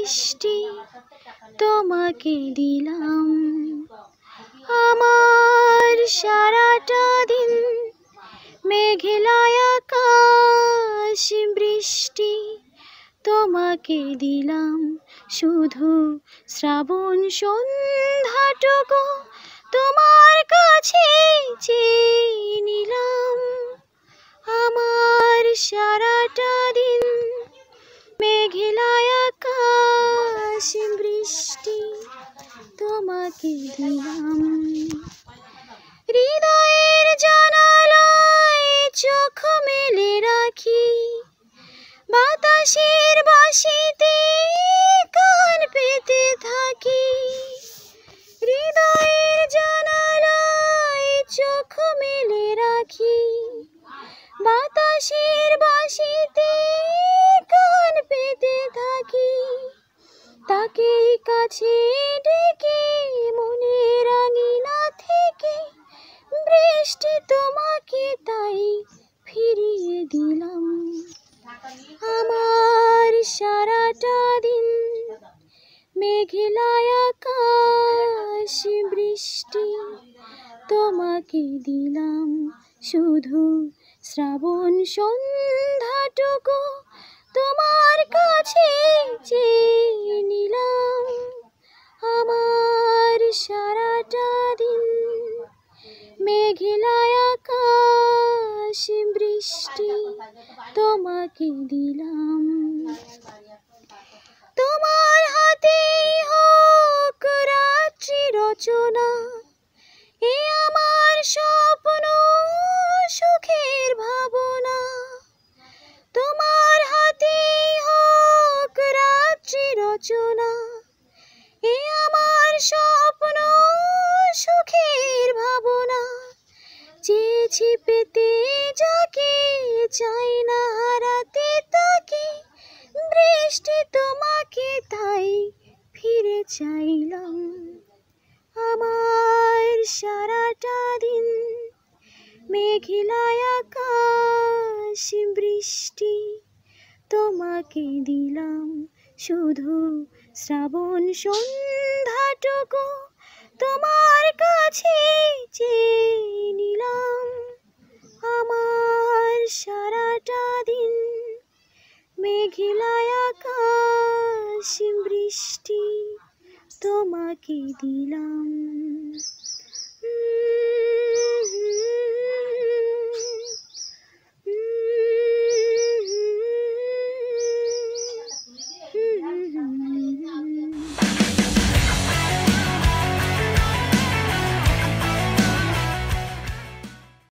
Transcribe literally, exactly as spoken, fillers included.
বৃষ্টি তোমাকে দিলাম। আমার সারাটা দিন মেঘলা আকাশ বৃষ্টি তোমাকে দিলাম। শুধু শ্রাবণ সন্ধ্যাটুকু তোমার কাছে চেয়ে নিলাম। আমার সারাটা দিন মেঘলা আকাশ বৃষ্টি তোমাকে দিলাম। হৃদয়ের জানালায় চোখ মেলে রাখি, বাতাসের বাঁশিতে কান পেতে থাকি। হৃদয়ের জানালায় চোখ মেলে রাখি, বাতাসের বাঁশিতে কান পেতে থাকি। তাকে কাছে ডেকে মনের রাঙিনা থেকে বৃষ্টি তোমাকে তাই ফিরিয়ে দিলাম। আমার সারাটা দিন মেঘলা আকাশ বৃষ্টি তোমাকে দিলাম। শুধু শ্রাবণ সন্ধ্যাটুকু তোমার কাছে চেয়ে নিলাম। আমার সারাটা দিন মেঘলা আকাশ বৃষ্টি তোমাকে দিলাম। তোমার হাতেই হোক রাত্রি রচনা, এ আমার স্বপ্ন সুখের ভাবনা। তোমার হাতেই হোক রাত্রি রচনা, এ আমার স্বপ্ন সুখের ভাবনা। চেয়েছি পেতে যাকে, চাই না হারাতে তাকে, বৃষ্টি তোমাকে তাই ফিরে চাইলাম। আমার সারাটা দিন মেঘলা আকাশ বৃষ্টি তোমাকে দিলাম। শুধু শ্রাবণ সন্ধ্যাটুকু তোমার কাছে